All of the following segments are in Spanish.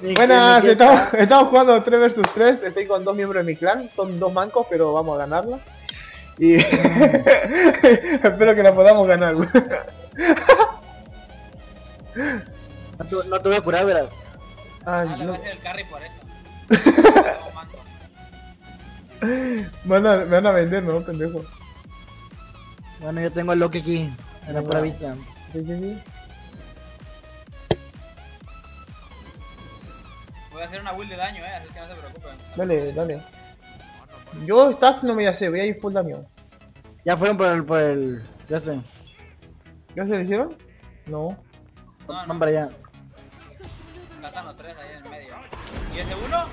Buenas, estamos jugando 3 versus 3. Estoy con 2 miembros de mi clan. Son 2 mancos, pero vamos a ganarla. Y espero que la podamos ganar, güey. No te voy a curar, verás. Ah, le no. voy a hacer el carry por eso. Me van a vender, ¿no, pendejo? Bueno, yo tengo el Loki aquí, en la pura vista. Sí. Voy a hacer una build de daño, así que no se preocupen. Dale. Yo stack no me voy a hacer, voy a ir full daño. Ya fueron por el... Ya sé. ¿Ya se lo hicieron? No. Van para allá. Matan los 3 ahí en el medio. ¿Y ese uno?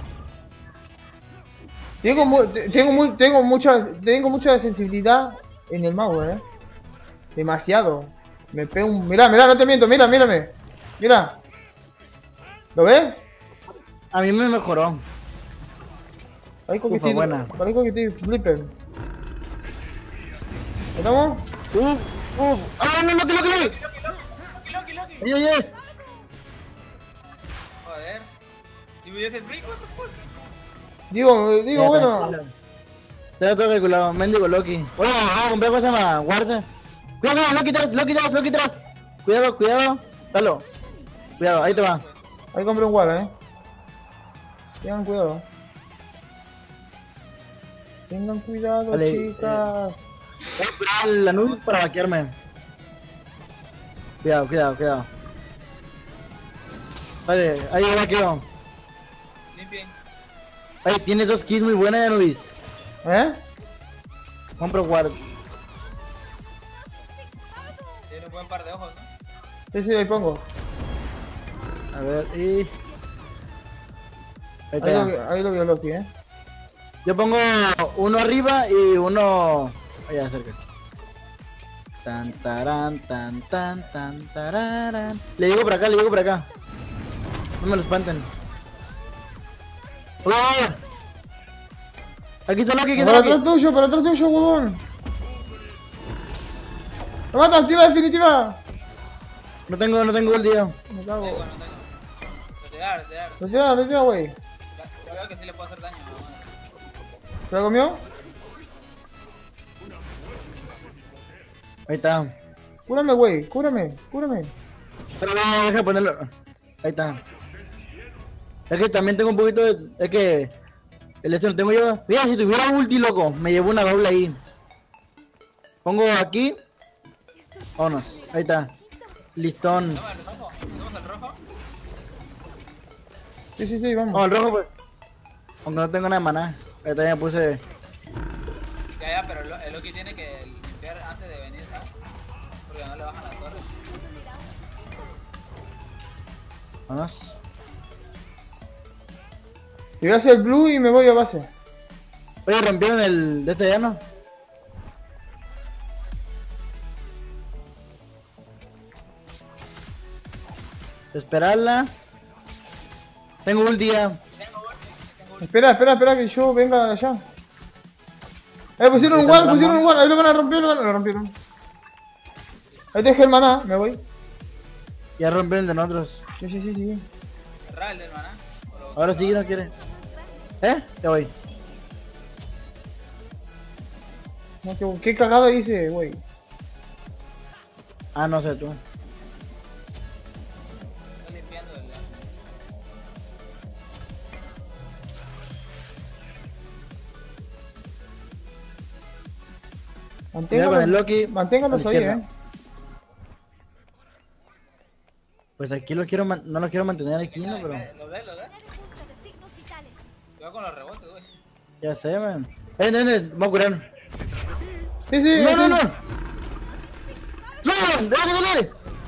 Tengo mucha sensibilidad en el mouse, demasiado. Me pego un... Mirá, no te miento, mírame. Mira. ¿Lo ves? A mí me mejoró. Parezco que Ufa, buena. estoy flipper. ¿Estamos? ¡Ah, no, Loki! Loki. Oye. Joder. ¿Y ese brick? What the fuck? Digo, Ya, bueno. tranquilo. Te lo tengo calculado, mendigo Loki. Oye, vamos a comprar cosas más, guarda. Cuidado, Loki atrás. Cuidado. Dalo. Cuidado, ahí te va. Ahí compré un guarda, Tengan cuidado. Tengan cuidado, Vale, chicas. Voy a esperar la nube para vaquearme. Cuidado. Vale, ahí vaqueo. Limpien. Ahí tienes 2 kills muy buenas, Anubis. Compro guard. Tiene un buen par de ojos, ¿no? Sí, ahí pongo. A ver, y... Ahí está. Ahí lo vio Loki, Yo pongo uno arriba y uno... Allá cerca. Tan tararán. Le llego por acá. No me lo espanten. ¡Hola! Aquí está Loki, Para atrás tuyo, huevón. ¡Lo mata, activa definitiva! No tengo el día. Me cago. No tengo. Retirar. Retira, güey. Yo veo que sí le puedo hacer daño. ¿Se la comió? Ahí está. Cúrame, güey, cúrame. Pero no, deja de ponerlo. Ahí está. Es que también tengo un poquito de... Es que... El este lo tengo yo. Mira, si tuviera ulti, loco, me llevo una doble ahí. Pongo aquí. Vámonos. Ahí está. Listón. ¿Toma el rojo? ¿Tomamos el rojo? Sí, vamos. Vamos, el rojo pues. Aunque no tengo nada de maná. Ahí también puse... Ya, pero el Loki tiene que limpiar antes de venir, ¿sabes? Porque no le bajan las torres. Vamos. Yo voy a hacer blue y me voy a base. Oye, rompieron el... de este llano. Esperarla. Tengo un día. Espera que yo venga allá. Pusieron un wall, ahí lo van a romper, lo rompieron. Ahí te dejé el maná, me voy. Ya rompieron de nosotros. Sí. Cerrar el del maná. Ahora sí no quiere. Ya voy. No, qué cagada hice, güey. Ah, no sé tú. Estoy limpiando el... Mira, con el Loki. Manténgalos a la ahí, izquierda. Pues aquí lo quiero no lo quiero mantener aquí, ¿no? Pero... ¿Lo ves? Cuidado con los rebotes, güey. Ya sé, man. Vamos a curar. Sí. No. No, dale.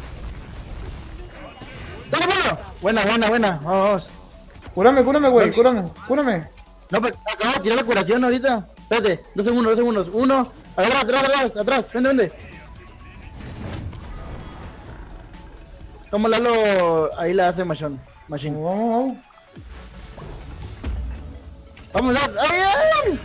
Dale, mano. Buena. Vamos. Cúrame, güey, cúrame. No, pues acabo de tirar la curación ahorita. Espérate, 2 segundos. 1. Atrás. Vende. Como Lalo ahí la hace Machine. Vamos. Vamos, ¡ay!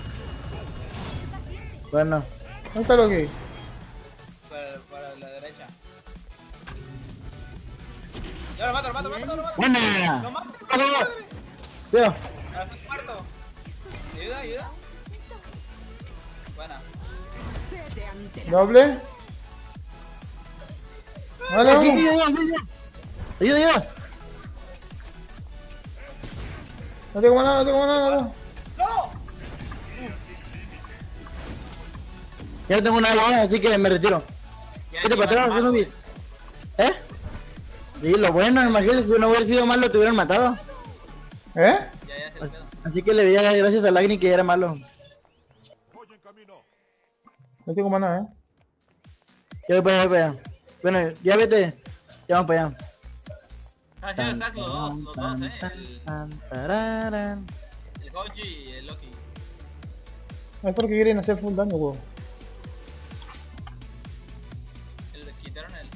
Bueno. ¿Dónde está Loki? Para la derecha. Ya lo mato. Buena. Lo mato. Cuidado. Ah, estás muerto. Ayuda, ayuda. Buena. Doble. Vale, vamos. Ayuda, ayuda. No tengo nada, no tengo nada. No. ¡No! Ya no tengo nada, así que me retiro. Ya, Vete aquí para van atrás, malos. Zenobi. ¿Eh? Sí, lo bueno, imagínate, si no hubiera sido malo, te hubieran matado. ¿Eh? Ya se le pedo. Así que le veía gracias a Lagni que era malo. No tengo más nada, Ya voy para allá, voy para allá. Bueno, ya vete. Ya vamos para allá. Ah, sí, exacto, los dos, Tararán. el Goji y el Loki. Es porque quieren hacer full daño, huevo. Le quitaron el...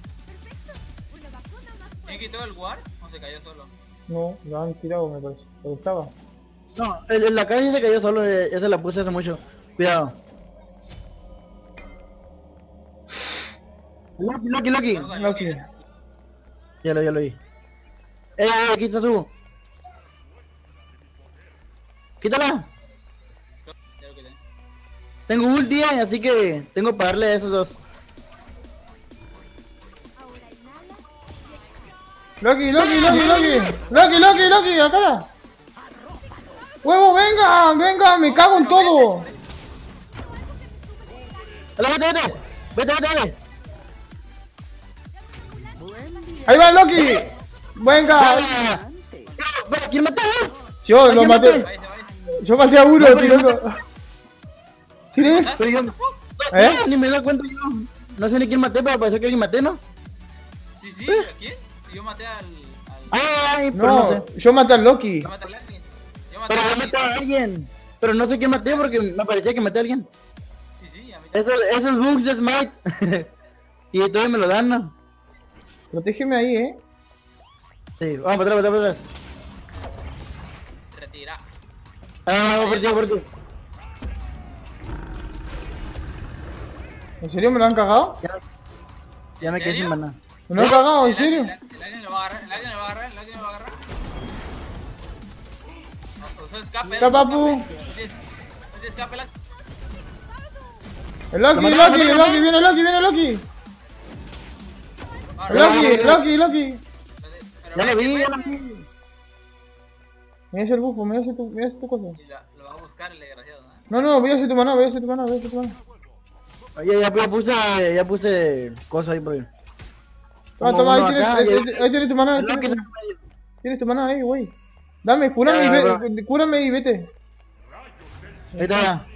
¿Quién quitó el War o se cayó solo? No, lo han tirado, me parece. Pero estaba. No, en la calle se cayó solo, ya se la puse hace mucho. Cuidado. Loki. Loki. Ya lo vi. Aquí está tú. Quítala. Ya lo quité. Tengo ulti, así que tengo para darle a esos dos. Loki, acá. Huevo, venga, me cago en todo. Vete. Ahí va Loki. Venga. ¿Quién mató? Yo lo maté. Ahí se va, ahí se va. Yo maté a uno tirando. ¿Tienes? Pero yo... ¿Eh? Ni me doy cuenta yo. No sé ni quién maté, pero parece que alguien maté, ¿no? Sí, ¿a quién? Yo maté al... Ay, pero No, no sé. yo maté al Loki. Yo maté al Leslie. Yo maté Pero al yo maté a alguien. Pero no sé quién maté porque me parecía que maté a alguien. Sí, a mí Esos bugs de Smite. Y todavía me lo dan, ¿no? Protégeme ahí, Sí, vamos para atrás. retira. Ah, por ti. ¿En serio me lo han cagado? Ya me quedé sin maná. ¿Me lo han cagado? ¿En serio? El alguien lo va a agarrar, Usted escape. Escapa, papu. Usted escape, El Loki, viene Loki. Loki. Ya lo vi. Me hace el bufo, me hace tu cosa. Y lo va a buscar el desgraciado, No, voy a hacer tu maná, Oye, ya puse cosas ahí por ahí. Toma, ahí tienes tu maná, Loki tienes tu maná ahí, güey. Dame, cúrame y vete. ahí está.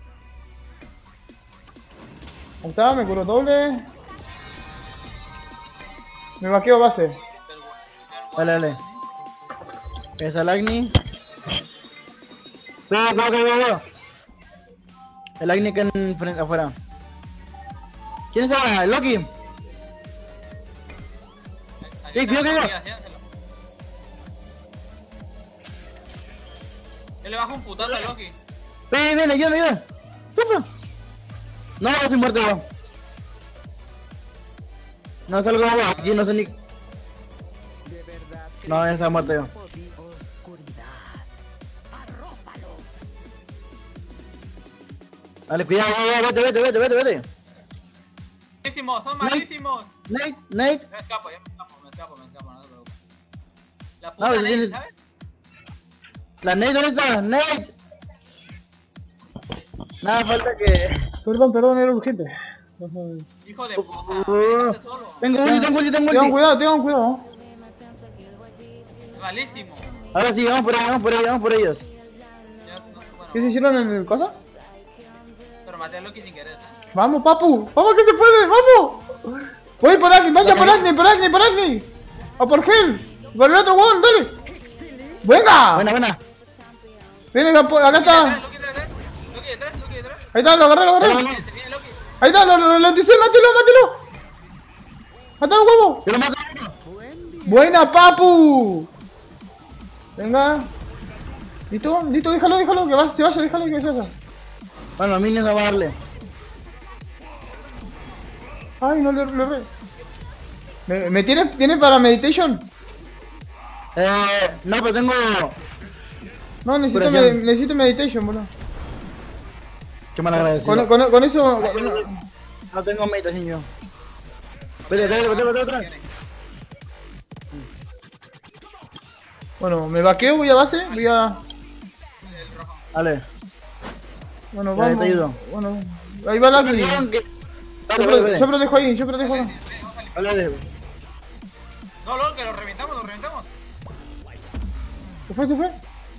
Ahí está, me curo doble. Me vaqueo base. Dale. Esa Lagni. Cuidado. El Lagni que en frente afuera. ¿Quién está? ¿El Loki? Sí, cuidado. Yo le bajo un putazo a Loki. Ven, ayuda. ¡Supa! No, estoy muerto yo. No salgo de agua, aquí no sé ni... No, ya está muerto yo. Dale, cuidado, vete. Malísimos, son malísimos. Nate. Me escapo, no te preocupes. La puta No, Nate, tienes- ¿sabes? La Nate, ¿dónde está? Nate. Nada, falta que... Perdón, era urgente. Hijo de puta, déjate solo. Tengo ulti. Tengan cuidado. Es malísimo. Ahora sí, vamos por ellos. Ya, no, bueno, ¿Qué se hicieron en el cosa? pero maté a Loki sin querer, Vamos, papu, que se puede, vamos. Voy por aquí, vaya por Agni. O por Hell. Por el otro one, dale. Venga. Buena. Viene acá está. Loki detrás. Ahí está, lo agarré. Se viene Loki. Ahí está, lo anticé, mátelo. Mátalo, huevo. Yo lo mato. Buena, papu. Venga. Listo, déjalo, que se vaya, déjalo que se vaya. Bueno, a mí no se va a darle. Ay, no le re. ¿Me tiene para meditation? No, pero tengo... No, necesito, Curación. necesito meditation, boludo. Qué mal agradecido. Con eso... No tengo meditación yo. Vete. Bueno, me vaqueo, voy a base, voy a... Dale. Bueno, Ya, vamos. te ayudo. Bueno, ahí va la... Yo Dale. protejo ahí, yo protejo ahí. Dale. No, LOL, que lo reventamos. Se fue.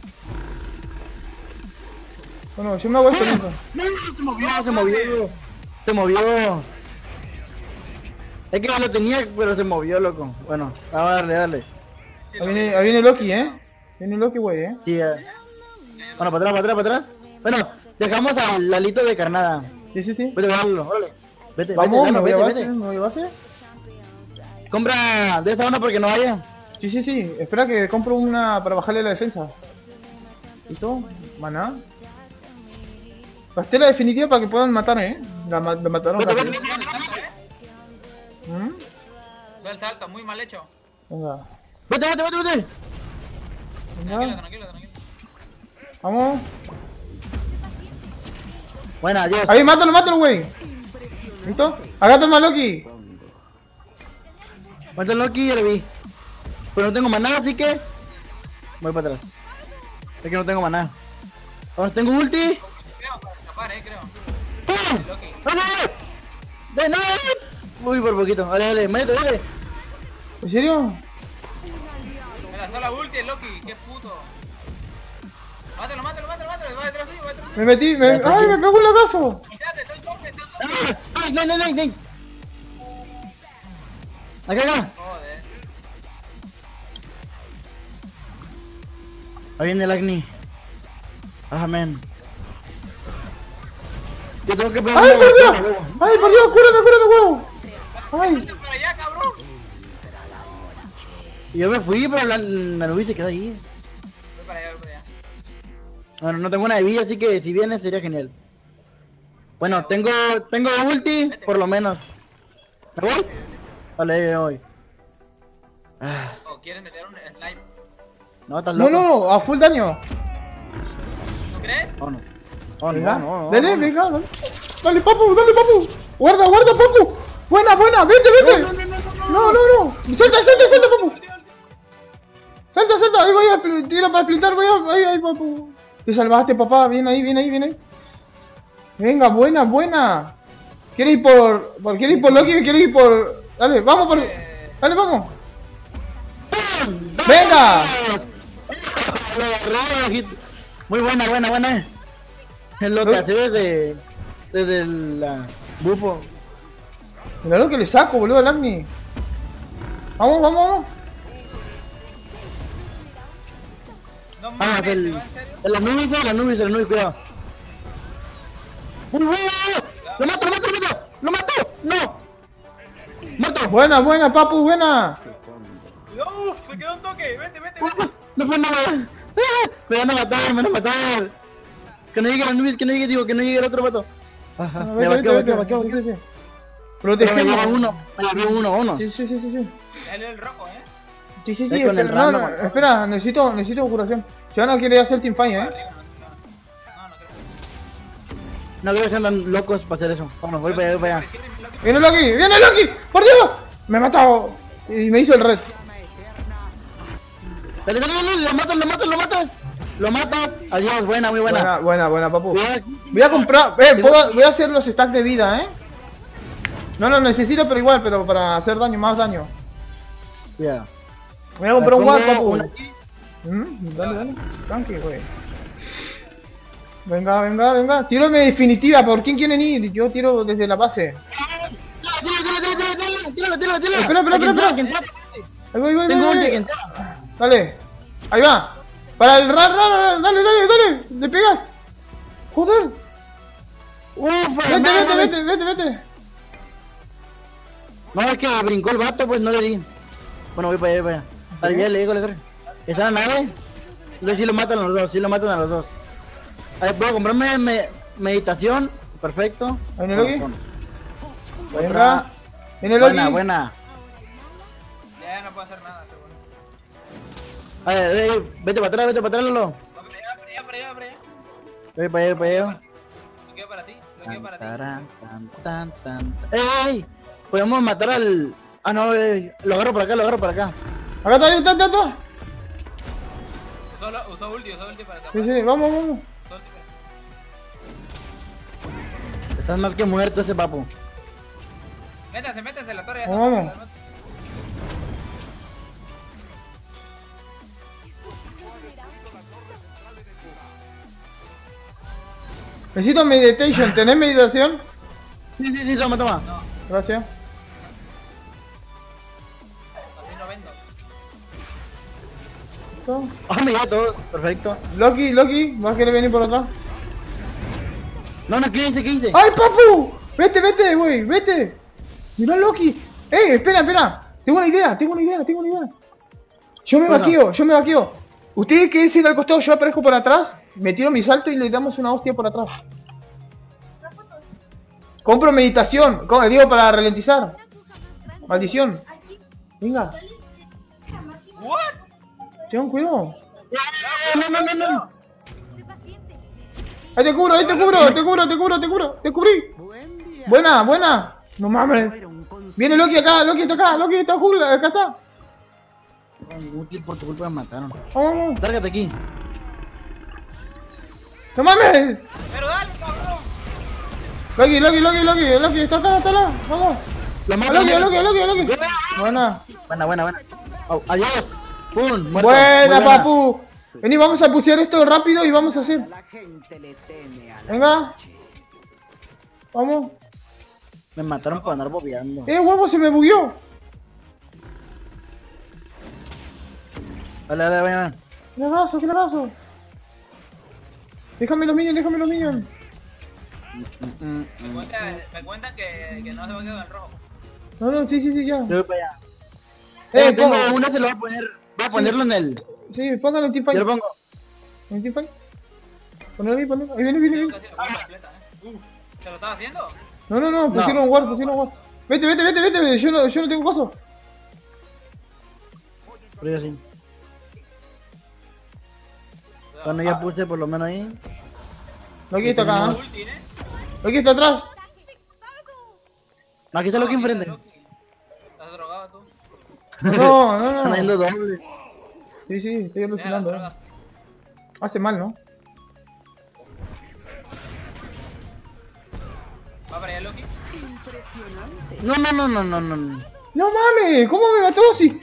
Bueno, yo me hago esto mientras. No, se movió. Es que ya lo tenía, pero se movió, loco. Bueno, dale. Ahí viene Loki, Viene Loki, güey, Sí, Bueno, para atrás. Bueno, dejamos al Lalito de carnada. Sí. Vete a verlo, órale. Vete, Vamos, dale, me voy a vete. base, me voy a base. Compra de esta zona porque no haya. Sí. Espera que compro una para bajarle la defensa. ¿Listo? Maná. Gasté la definitiva para que puedan matar, la mataron Vete. rápido. Ve el salto, muy mal hecho. Venga. Vete. Venga. Tranquilo. Vamos. Buena, adiós. Ahí, mátalo, güey. ¿Listo? Acá toma Loki. Mátalo Loki, ya lo vi. Pero no tengo maná, así que... Voy para atrás. Es que no tengo maná. Ahora tengo ulti. Creo, para escapar, creo. ¡Pum! Loki. ¡Dale! ¡De nada! Uy, por poquito. Dale, métete. ¿En serio? Me lanzó la ulti el Loki, qué puto. Mátalo, va detrás tuyo, Me metí, ¡ay, me pegó un lagazo! Quédate, estoy tope, ¡Ay, no! Acá. Joder. Ahí viene el Agni. Amén. Yo tengo que pegar ¡Ay, una por Dios! golpeada, huevo. ¡Ay, por Dios! ¡Cúrate, huevo! ¡Ay! Vete para allá, cabrón. Y yo me fui, pero la nube se quedó ahí. Voy para allá. Bueno, no tengo una de vida, así que si vienes sería genial. Bueno, tengo ulti, por lo menos. ¿Me voy? Vale, me voy. Ah, ¿O quieres meter un slime? no, estás No, loco. no, a full daño. ¿No crees? No, Venga, no. dale. Dale, papu. Guarda, papu. Buena, vete. No. Suelta, papu. Suelta. Ahí voy a tirar para explotar, ahí, papu. Te salvaste, papá. Viene ahí. Venga, buena. ¿Quieres ir por Loki? ¿Quieres ir por...? Dale, vamos por... Dale, vamos. ¡Venga! Muy buena. Es lo que hace desde el bufo. Mira lo que le saco, boludo, al Agni. Vamos. No Ah, mames, el... ¿te va en serio? La nube, cuidado. ¡Uy! ¡Lo mato! ¡No! ¡Muerto! Buena, papu, buena. Uf, se quedó un toque, vete. ¡No fue nada! Me van a matar. Que no llegue la nube, que no llegue el otro vato. Ajá, me vaqueo. Sí. Pero me Protegemos. lleva uno. Sí. Salió el rojo, Sí, Ahí con el espera, no, random. espera, necesito curación. Si no quiere hacer teamfight, No creo. No creo que sean locos para hacer eso. Vámonos, voy para allá. ¡Viene Loki! ¡Por Dios! Me ha matado. Y me hizo el red. Dale, lo mato. Adiós, muy buena. Buena, papu. Cuidado. Voy a comprar, voy a hacer los stacks de vida, No lo necesito, pero igual, pero para hacer más daño. Cuidado. Voy a comprar un guard, Pongo papu. una aquí. Dale. Tranqui, güey. Venga. Tiro de definitiva. ¿Por quién quieren ir? Yo tiro desde la base. Tíralo. Espera. Que entra. Ahí voy. Tengo un que entra. Dale. Ahí va. Para el dale. ¿Le pegas? Joder. Vete. No, es que brincó el vato, pues no le di. Bueno, voy para allá. Vale, ya le digo, le corre. ¿Está en la nave? Entonces sí lo matan a los dos. A ver, puedo comprarme meditación. Perfecto. ¿Ahí viene Loki? Bueno. Viene Loki. Buena. Ya no puedo hacer nada, pero bueno. A ver, vete para atrás, Lolo. Va para allá. Voy para allá. Lo quiero para ti, lo quiero para ti. Tan. ¡Ey! Podemos matar al... Ah, no, lo agarro por acá. Acá está. Usó ulti para acá. Sí, vamos. Usó ulti para- Estás más que muerto ese papu. Métanse en la torre. Vamos. Necesito meditation, ¿tenés meditación? Sí, toma. Gracias. Así no vendo. Listo. Ah, me todo, perfecto. Loki, ¿vas a querer venir por atrás? No, 15. ¡Ay, papu! Vete, güey, vete. Mirá Loki. Espera. Tengo una idea. Yo me vaqueo. Ustedes quédense al costado, yo aparezco por atrás, me tiro mi salto y le damos una hostia por atrás. Compro meditación, digo para ralentizar. Maldición. Venga, What? tengan cuidado. No. Ahí te cubro. Te cubrí. Buena. No mames. Viene Loki acá, Loki está jungla, acá está. Útil por tu culpa me mataron. Vamos. Lárgate aquí. No mames. Pero dale, cabrón. Loki, está acá. Vamos. Lo A mato. Loki. Buena. Buena. Oh, adiós. Pum, muerto. Buena, Muy papu. Vení, vamos a pusear esto rápido y vamos a hacer. Venga. Vamos. Me mataron por andar bobeando. Huevo, se me bugueó. Dale, vayan. ¿Qué le paso? Déjame los minions. Me cuentan que no se va a quedar en rojo. No, sí, ya. Yo voy para allá. Tengo Pongo. una, se lo voy a poner. Voy a ponerlo en el... Sí, póngalo en teamfight. Yo lo pongo. ¿En teamfight? Ponelo ahí. Ahí viene. Casi lo pongo completa, ¿se lo estaba haciendo? No, pusieron guard. Vete. Yo no tengo coso. Pero yo sí. Bueno, ya puse por lo menos ahí. Loki está acá, ¿eh? Ulti, ¿eh? Loki está atrás. No, aquí está lo que enfrente. ¿Estás drogado tú? No. Están yendo doble. Sí, estoy alucinando, Droga. Hace mal, ¿no? ¿Va para allá Loki? No. No mames, ¿cómo me mató si?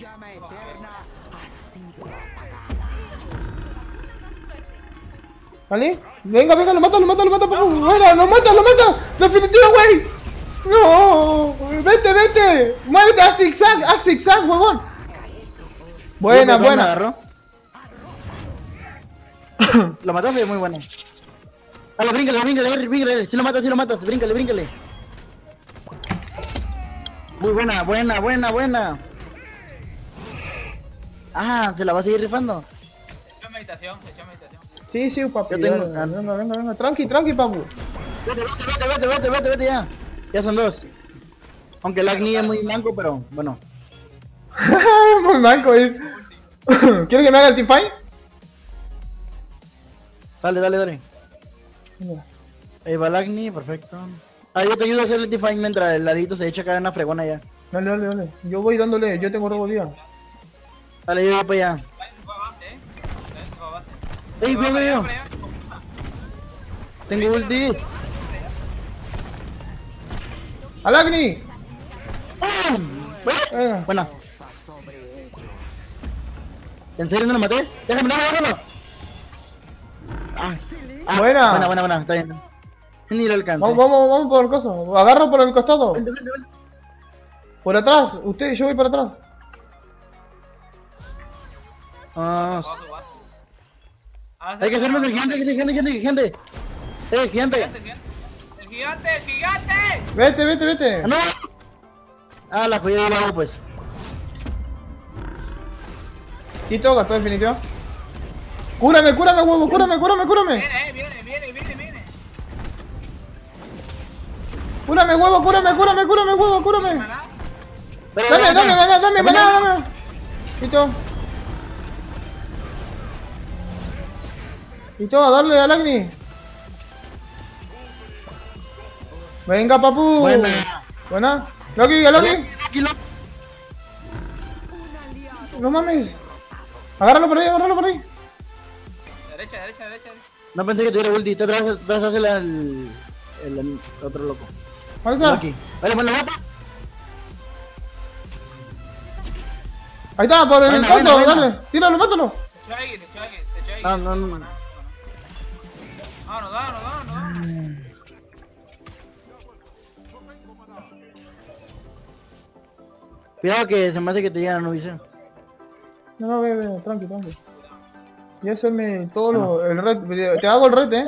¿Vale? Venga, lo mata, papu. Bueno, lo mata. Definitiva, güey. No, vete. Muévete a zigzag, huevón. Buena. Me agarró. Lo mataste, muy bueno. Dale, bríncale. Si lo matas, bríncale. Muy buena. Ah, se la va a seguir rifando. Hecho meditación. Sí, papi. Yo tengo- Venga. Tranqui, papu. Vete ya. Ya son dos. Aunque el Agni es muy blanco, pero bueno. Muy manco es. ¿Quieres que me haga el teamfight? Dale. Ahí va el Agni, perfecto. Ah, yo te ayudo a hacer el define mientras el ladito se echa cada una fregona ya. Dale. Yo voy dándole, yo tengo robo día. Dale, yo voy para allá. Ey, veo. Tengo ulti. ¡Al Agni! Buena. ¿En serio no lo maté? Déjame. Buena. Está bien. Ni lo alcanzo. Vamos por el coso. Agarro por el costado. Vente. Por atrás. Yo voy para atrás. Ah, hay que hacernos el gigante. Gigante. ¡El gigante! Vete. ¡No! Ah, la joya de lado pues. Quito, gastó definitiva. Cúrame, huevo, cúrame. Viene. Cúrame, huevo, cúrame. Dame, maná. Quito. Y todo, darle al Agni. Venga, papu. Buena. Buena. Loki, a Loki. Aquí lo... No mames. Agárralo por ahí, agárralo por ahí. Derecha, derecha, derecha. No pensé que tuviera ulti. Te vas a hacer el otro loco. Ahí está. Aquí. Vale, bueno, mata. Ahí está, por el Buena, paso, buena, buena. dale. Tíralo, mátalo. Te echo aquí, te echo aquí, te echo aquí. No, no, no. Vámonos, vámonos, vámonos. Cuidado que se me hace que te llegan a Nubis. No, no, ve, tranqui, tranqui. Y hacerme todo el red. Te hago el red,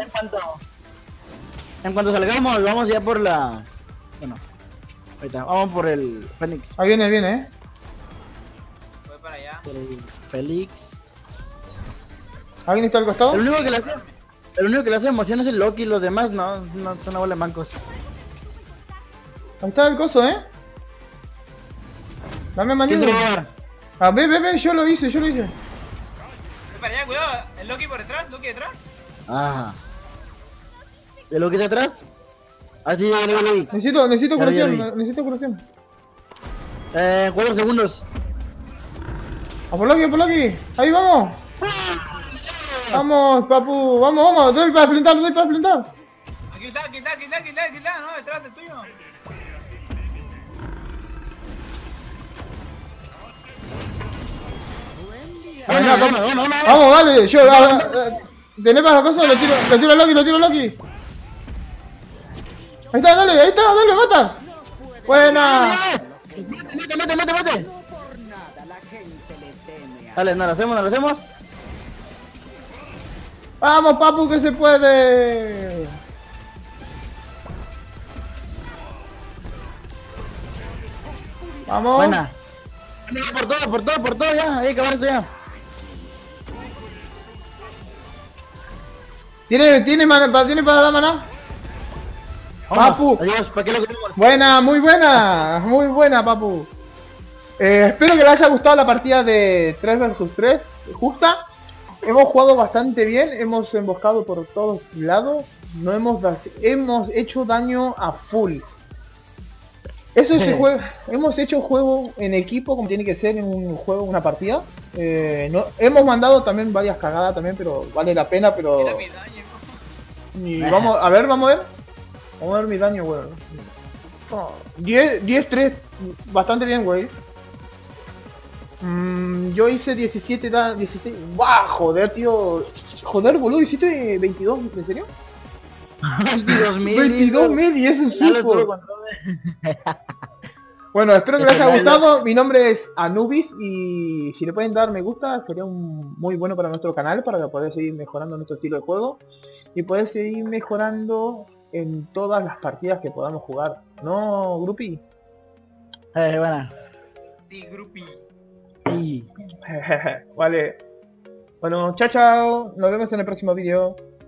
En cuanto salgamos, vamos ya por la... Bueno, ahí está, vamos por el Fénix. Ahí viene, viene, Voy para allá. Por el Félix. ¿Alguien está al costado? El único que le hace emoción es el Loki, los demás no son una bola de mancos. Ahí está el coso, Dame ¿Quién manito. te va a dar? Ah, ve, yo lo hice. Voy para allá, cuidado. El Loki por detrás, Loki detrás. Ajá. ¿El Loki de atrás? Así ya lo vi. Necesito Ya lo curación, necesito curación. 4 segundos. A por Loki. Ahí vamos. Vamos, papu, vamos, doy para splintar. Aquí está, no, detrás del tuyo. Venga, Vamos. vamos, dale, yo, tenés para la cosa, lo tiro a Loki. Ahí está, dale, mata. Buena. Mate. Dale, no lo hacemos. Vamos, papu, que se puede. Vamos. Buena. Por todo ya, hay que acabar esto ya. ¿Tiene para dar maná? Vamos, Papu. adiós, ¿para qué lo queremos? Buena, muy buena, papu. Espero que les haya gustado la partida de 3 versus 3, justa. Hemos jugado bastante bien, hemos emboscado por todos lados, no hemos hecho daño a full. Eso se juega, hemos hecho juego en equipo como tiene que ser en un juego, una partida. Hemos mandado también varias cagadas también, pero vale la pena, pero... Mira mi daño. Y vamos a ver. Vamos a ver mi daño, weón. 10-3, bastante bien, güey. Yo hice 16. ¡Buah! Joder, tío. Joder, boludo, hiciste 22, ¿en serio? 22.000 y eso es super. Bueno, espero que les haya gustado. Mi nombre es Anubis y si le pueden dar me gusta sería muy bueno para nuestro canal, para poder seguir mejorando nuestro estilo de juego y poder seguir mejorando en todas las partidas que podamos jugar. ¿No, Grupi? Bueno. Sí, grupi. Sí. Vale. Bueno, chao. Nos vemos en el próximo vídeo.